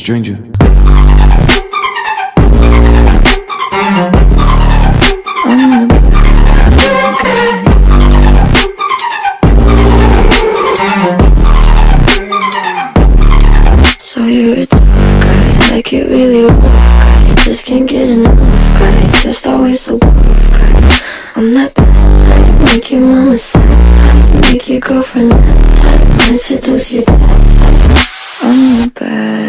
stranger. So you're a tough guy, like it really rough guy. Just can't get enough guy, just always so tough guy. I'm that bad type, make your mama sad type, make your girlfriend mad type, and seduce your dad type. I'm the bad